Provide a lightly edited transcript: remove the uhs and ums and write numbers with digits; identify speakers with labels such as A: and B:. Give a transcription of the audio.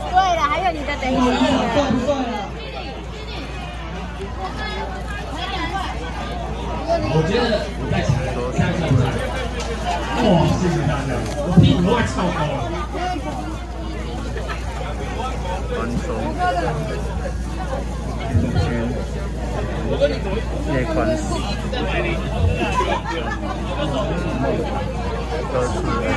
A: 对了，还有你的等一下。
B: 帅不帅啊？
C: 我觉得我在抢，这样算不算？哇，谢谢大家，我屁股都快翘高了。
D: 宽松，内宽，歌词。